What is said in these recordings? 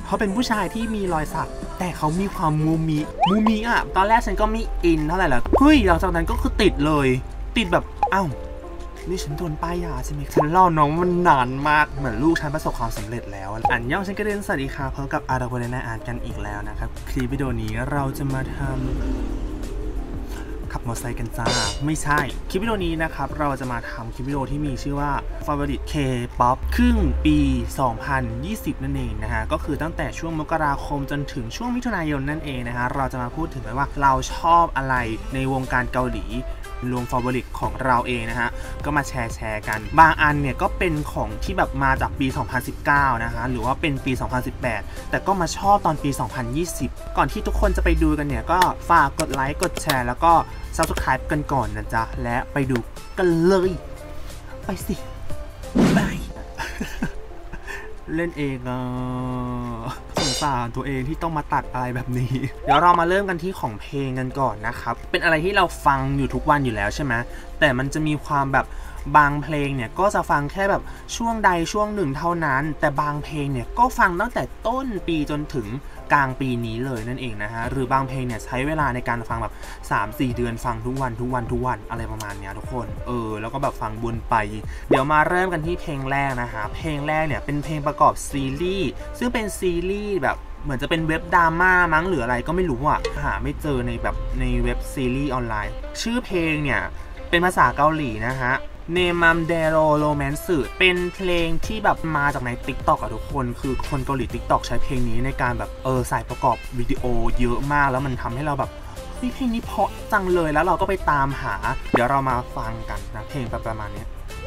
เขาเป็นผู้ชายที่มีรอยสักแต่เขามีความมูมิอ่ะตอนแรกฉันก็ไม่อินเท่าไหร่แล้วเฮ้ยหลังจากนั้นก็คือติดเลยติดแบบอ้าวนี่ฉันโดนป้ายยาใช่ไหมฉันล่อน้องมันนานมากเหมือนลูกฉันประสบความสำเร็จแล้วอันย่องฉันก็เรียนสวัสดีค่ะพบกับอาราโบเรนาอาร์ตกันอีกแล้วนะครับคลิปวิดีโอนี้เราจะมาทำขับมอเตอร์ไซค์กันจ้าไม่ใช่คลิปวิดีโอนี้นะครับเราจะมาทำคลิปวิดีโอที่มีชื่อว่า Favorite K-pop ครึ่งปี 2020 นั่นเองนะฮะก็คือตั้งแต่ช่วงมกราคมจนถึงช่วงมิถุนายนนั่นเองนะฮะเราจะมาพูดถึงว่าเราชอบอะไรในวงการเกาหลีรวม Favorite ของเราเองนะฮะก็มาแชร์กันบางอันเนี่ยก็เป็นของที่แบบมาจากปี 2019 นะฮะหรือว่าเป็นปี 2018 แต่ก็มาชอบตอนปี 2020 ก่อนที่ทุกคนจะไปดูกันเนี่ยก็ฝากกดไลค์กดแชร์แล้วก็ Subscribe กันก่อนนะจ๊ะและไปดูกันเลยไปสิบาย เล่นเองสงสารตัวเองที่ต้องมาตัดอะไรแบบนี้เดี๋ยวเรามาเริ่มกันที่ของเพลงกันก่อนนะครับเป็นอะไรที่เราฟังอยู่ทุกวันอยู่แล้วใช่ไหมแต่มันจะมีความแบบบางเพลงเนี่ยก็จะฟังแค่แบบช่วงใดช่วงหนึ่งเท่านั้นแต่บางเพลงเนี่ยก็ฟังตั้งแต่ต้นปีจนถึงกลางปีนี้เลยนั่นเองนะฮะหรือบางเพลงเนี่ยใช้เวลาในการฟังแบบ 3-4 เดือนฟังทุกวันอะไรประมาณเนี้ยทุกคนแล้วก็แบบฟังวนไปเดี๋ยวมาเริ่มกันที่เพลงแรกนะฮะเพลงแรกเนี่ยเป็นเพลงประกอบซีรีส์ซึ่งเป็นซีรีส์แบบเหมือนจะเป็นเว็บดราม่ามั้งหรืออะไรก็ไม่รู้อ่ะหาไม่เจอในแบบในเว็บซีรีส์ออนไลน์ชื่อเพลงเนี่ยเป็นภาษาเกาหลีนะฮะเนมัมเดโรโรแมนซ์เป็นเพลงที่แบบมาจากใน TikTok อะทุกคนคือคนเกาหลี TikTok ใช้เพลงนี้ในการแบบใส่ประกอบวิดีโอเยอะมากแล้วมันทำให้เราแบบเพลงนี้เพราะจังเลยแล้วเราก็ไปตามหาเดี๋ยวเรามาฟังกันนะเพลงประมาณนี้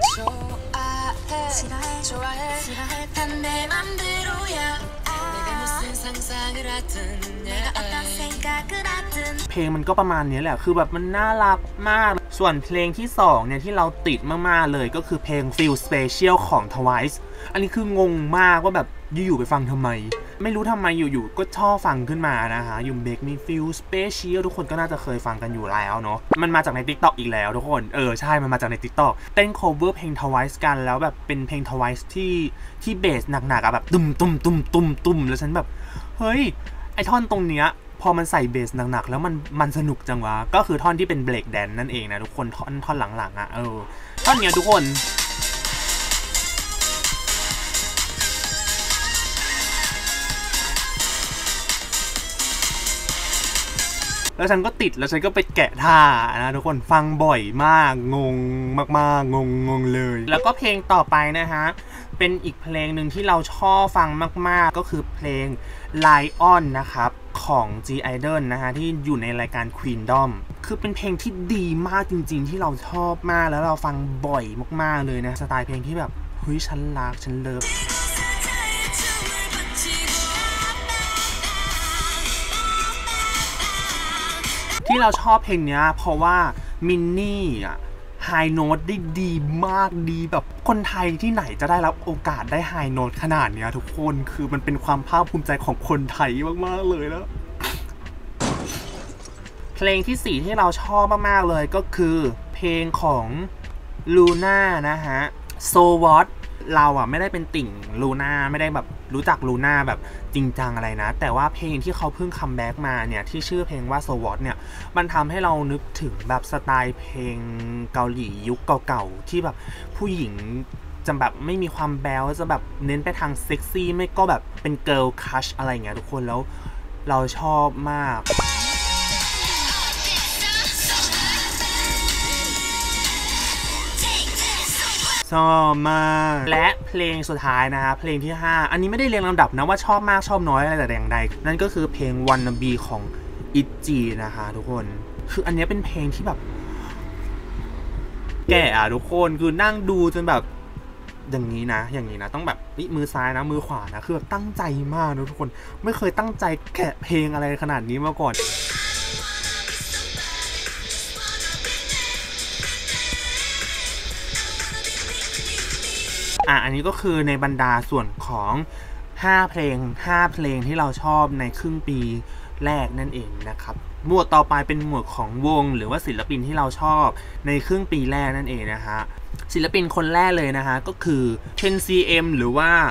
เพลงมันก็ประมาณนี้แหละคือแบบมันน่ารักมากส่วนเพลงที่2เนี่ยที่เราติดมากๆเลยก็คือเพลง Feel Special ของ Twice อันนี้คืองงมากว่าแบบอยู่ๆไปฟังทำไมไม่รู้ทำไมอยู่ๆก็ชอบฟังขึ้นมานะฮะYou Make Me Feel Special ทุกคนก็น่าจะเคยฟังกันอยู่แล้วเนาะมันมาจากใน TikTok อีกแล้วทุกคนใช่มันมาจากใน TikTok เต้น cover เพลง Twice กันแล้วแบบเป็นเพลง Twice ที่เบสหนักๆอะแบบตุ้มแล้วฉันแบบเฮ้ยไอท่อนตรงเนี้ยพอมันใส่เบสหนักๆแล้วมันสนุกจังวะก็คือท่อนที่เป็นเบรกแดนนั่นเองนะทุกคนท่อนหลังๆอ่ะท่อนเนี้ยทุกคนแล้วฉันก็ติดแล้วฉันก็ไปแกะท่านะทุกคนฟังบ่อยมากงงมากๆงงเลยแล้วก็เพลงต่อไปนะฮะเป็นอีกเพลงหนึ่งที่เราชอบฟังมากๆก็คือเพลง Lion นะครับของ G-Idol นะฮะที่อยู่ในรายการ Queendom คือเป็นเพลงที่ดีมากจริงๆที่เราชอบมากแล้วเราฟังบ่อยมากๆเลยนะสไตล์เพลงที่แบบเฮ้ยฉันรักฉันเลิฟที่เราชอบเพลงนี้เพราะว่ามินนี่อะไฮโน้ตได้ดีมากดีแบบคนไทยที่ไหนจะได้รับโอกาสได้ไฮโน้ตขนาดนี้ทุกคนคือมันเป็นความภาคภูมิใจของคนไทยมากๆเลยแล้วเพลงที่4ที่เราชอบมากๆเลยก็คือเพลงของลูน่านะฮะ So What เราอ่ะไม่ได้เป็นติ่งลูน่าไม่ได้แบบรู้จักลูน่าแบบจริงจังอะไรนะแต่ว่าเพลงที่เขาเพิ่งคัมแบ็กมาเนี่ยที่ชื่อเพลงว่า So What เนี่ยมันทำให้เรานึกถึงแบบสไตล์เพลงเกาหลียุคเก่าๆที่แบบผู้หญิงจะแบบไม่มีความแบลจะแบบเน้นไปทางเซ็กซี่ไม่ก็แบบเป็นเกิร์ลคัชอะไรเงี้ยทุกคนแล้วเราชอบมากชอบมากและเพลงสุดท้ายนะฮะเพลงที่5อันนี้ไม่ได้เรียงลำดับนะว่าชอบมากชอบน้อยอะไรแต่อย่างใดนั่นก็คือเพลง Wanna Be ของ ITZY นะคะทุกคนคืออันนี้เป็นเพลงที่แบบแก่อะทุกคนคือนั่งดูจนแบบอย่างนี้นะต้องแบบมือซ้ายนะมือขวานะคือแบบตั้งใจมากนะทุกคนไม่เคยตั้งใจแกะเพลงอะไรขนาดนี้มาก่อนอันนี้ก็คือในบรรดาส่วนของ5เพลงที่เราชอบในครึ่งปีแรกนั่นเองนะครับหมวดต่อไปเป็นหมวดของวงหรือว่าศิลปินที่เราชอบในครึ่งปีแรกนั่นเองนะฮะศิลปินคนแรกเลยนะฮะก็คือ 10cm หรือว่า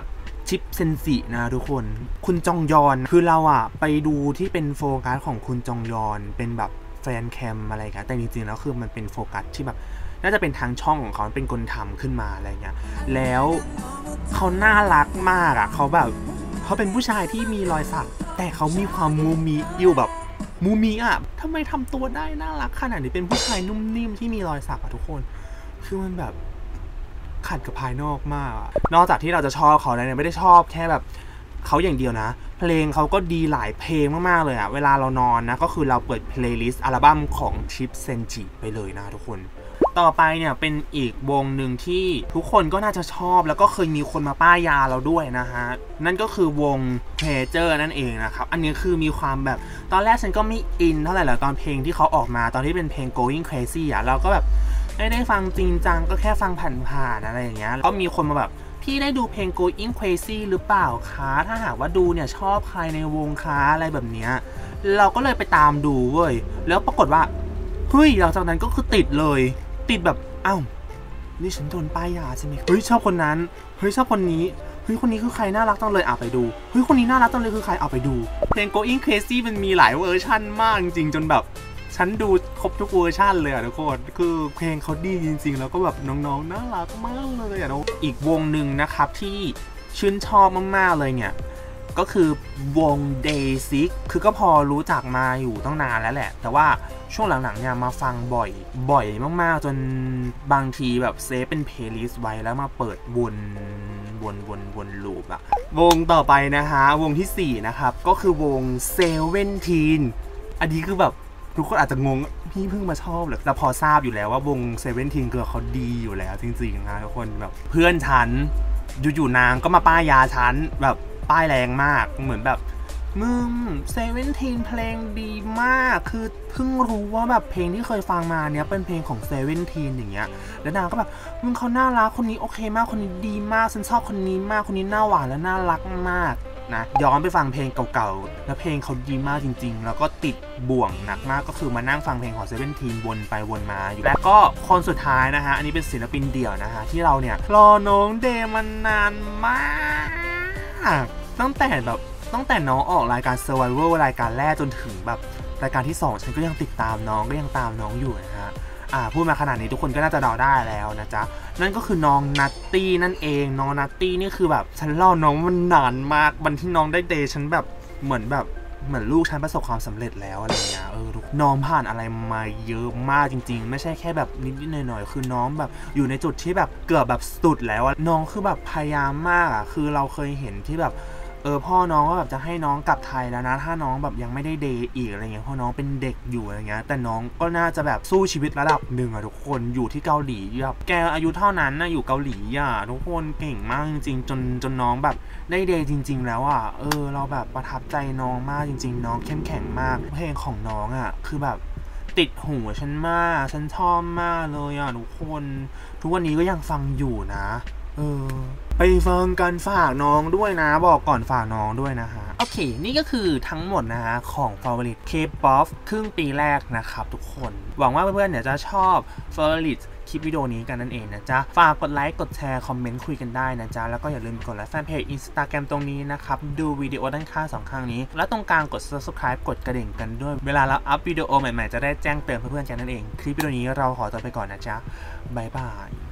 ชิปเซนจินะทุกคนคุณจองยอนคือเราอะไปดูที่เป็นโฟกัสของคุณจองยอนเป็นแบบแฟนแคมอะไรกันแต่จริงๆแล้วคือมันเป็นโฟกัสที่แบบน่าจะเป็นทางช่องของเขาเป็นคนทำขึ้นมาอะไรเงี้ยแล้วเขาน่ารักมากอะเขาแบบเขาเป็นผู้ชายที่มีรอยสักแต่เขามีความมูมิอยู่แบบมูมิอะทำไมทำตัวได้น่ารักขนาดนี้เป็นผู้ชายนุ่มนิ่มที่มีรอยสักอะทุกคนคือมันแบบขัดกับภายนอกมากนอกจากที่เราจะชอบเขาแล้วเนี่ยไม่ได้ชอบแค่แบบเขาอย่างเดียวนะเพลงเขาก็ดีหลายเพลงมากๆเลยอะเวลาเรานอนนะก็คือเราเปิดเพลย์ลิสต์อัลบั้มของชิปเซนจิไปเลยนะทุกคนต่อไปเนี่ยเป็นอีกวงหนึ่งที่ทุกคนก็น่าจะชอบแล้วก็เคยมีคนมาป้ายยาเราด้วยนะฮะนั่นก็คือวงเพเจอร์นั่นเองนะครับอันนี้คือมีความแบบตอนแรกฉันก็ไม่อินเท่าไหร่หรอกตอนเพลงที่เขาออกมาตอนที่เป็นเพลง Going Crazy อ่ะเราก็แบบไม่ได้ฟังจริงจังก็แค่ฟังผ่านๆอะไรอย่างเงี้ยก็มีคนมาแบบพี่ได้ดูเพลง Going Crazy หรือเปล่าคะถ้าหากว่าดูเนี่ยชอบใครในวงคะอะไรแบบเนี้ยเราก็เลยไปตามดูเว้ยแล้วปรากฏว่าเฮ้ยหลังจากนั้นก็คือติดเลยติดแบบอ้าวนี่ฉันโดนป้ายยาใช่ไหมเฮ้ยชอบคนนั้นเฮ้ยชอบคนนี้เฮ้ยคนนี้คือใครน่ารักจังเลยไปดูเฮ้ยคนนี้น่ารักจังเลยคือใครไปดูเพลง Going Crazy มันมีหลายเวอร์ชันมากจริงจนแบบฉันดูครบทุกเวอร์ชันเลยทุกคนคือเพลงเขาดีจริงๆแล้วก็แบบน้องๆน่ารักมากเลยอีกวงหนึ่งนะครับที่ชื่นชอบมากๆเลยเนี่ยก็คือวง Day6 คือก็พอรู้จักมาอยู่ตั้งนานแล้วแหละแต่ว่าช่วงหลังๆเนี่ยมาฟังบ่อยมากๆจนบางทีแบบเซฟเป็นเพลย์ลิสต์ไว้แล้วมาเปิดวนลูปอะวงต่อไปนะฮะวงที่4นะครับก็คือวงSeventeenอันนี้คือแบบทุกคนอาจจะงงพี่เพิ่งมาชอบเลยแต่พอทราบอยู่แล้วว่าวงSeventeenเกิร์ลเขาดีอยู่แล้วจริงๆนะทุกคนแบบเพื่อนฉันอยู่ๆนางก็มาป้ายยาฉันแบบป้ายแรงมากเหมือนแบบมึงSeventeenเพลงดีมากคือเพิ่งรู้ว่าแบบเพลงที่เคยฟังมาเนี้ยเป็นเพลงของSeventeenอย่างเงี้ยแล้วนางก็แบบมึงเขาน่ารักคนนี้โอเคมากคนนี้ดีมากฉันชอบคนนี้มากคนนี้น่าหวานและน่ารักมากนะย้อนไปฟังเพลงเก่าๆแล้วเพลงเขาดีมากจริงๆแล้วก็ติดบ่วงหนักมากก็คือมานั่งฟังเพลงของSeventeenวนไปวนมาอยู่แล้วก็คนสุดท้ายนะฮะอันนี้เป็นศิลปินเดี่ยวนะฮะที่เราเนี่ยรอน้องเดย์มานานมากตั้งแต่น้องออกรายการ Survivor รายการแรกจนถึงแบบรายการที่2ฉันก็ยังติดตามน้องก็ยังตามน้องอยู่นะฮะพูดมาขนาดนี้ทุกคนก็น่าจะเดาได้แล้วนะจ๊ะนั่นก็คือน้องนัตตี้นั่นเองน้องนัตตี้นี่คือแบบฉันรอน้องมันนานมากวันที่น้องได้เดย์ฉันแบบเหมือนลูกฉันประสบความสำเร็จแล้วอะไรเงี้ยน้องผ่านอะไรมาเยอะมากจริงๆไม่ใช่แค่แบบนิดๆหน่อยๆคือน้องแบบอยู่ในจุดที่แบบเกือบแบบสุดแล้วน้องคือแบบพยายามมากคือเราเคยเห็นที่แบบพ่อน้องก็แบบจะให้น้องกลับไทยแล้วนะถ้าน้องแบบยังไม่ได้เดย์อีกอะไรเงี้ยเพราะน้องเป็นเด็กอยู่อะไรเงี้ยแต่น้องก็น่าจะแบบสู้ชีวิตระดับหนึ่งทุกคนอยู่ที่เกาหลีแบบแกอายุเท่านั้นนะอยู่เกาหลีทุกคนเก่งมากจริงๆจนน้องแบบได้เดย์จริงๆแล้วเราแบบประทับใจน้องมากจริงๆน้องเข้มแข็งมากเพลงของน้องคือแบบติดหูฉันมากฉันชอบมากเลยทุกคนทุกวันนี้ก็ยังฟังอยู่นะไปฟังกันฝากน้องด้วยนะบอกก่อนฝากน้องด้วยนะฮะโอเคนี่ก็คือทั้งหมดนะฮะของ Favorite K-pop ครึ่งปีแรกนะครับทุกคนหวังว่าเพื่อนๆเนี่ยจะชอบ Favorite คลิปวิดีโอนี้กันนั่นเองนะจ๊ะฝากกดไลค์กดแชร์คอมเมนต์คุยกันได้นะจ๊ะแล้วก็อย่าลืมกดไลค์แฟนเพจ Instagram ตรงนี้นะครับดูวิดีโอด้านข้าง2ข้างนี้และตรงกลางกด Subscribe กดกระดิ่งกันด้วยเวลาเราอัพวิดีโอใหม่ๆจะได้แจ้งเตือนเพื่อนๆกันนั่นเองคลิปวิดีโอนี้เราขอตัวไปก่อนนะจ๊ะบ๊ายบาย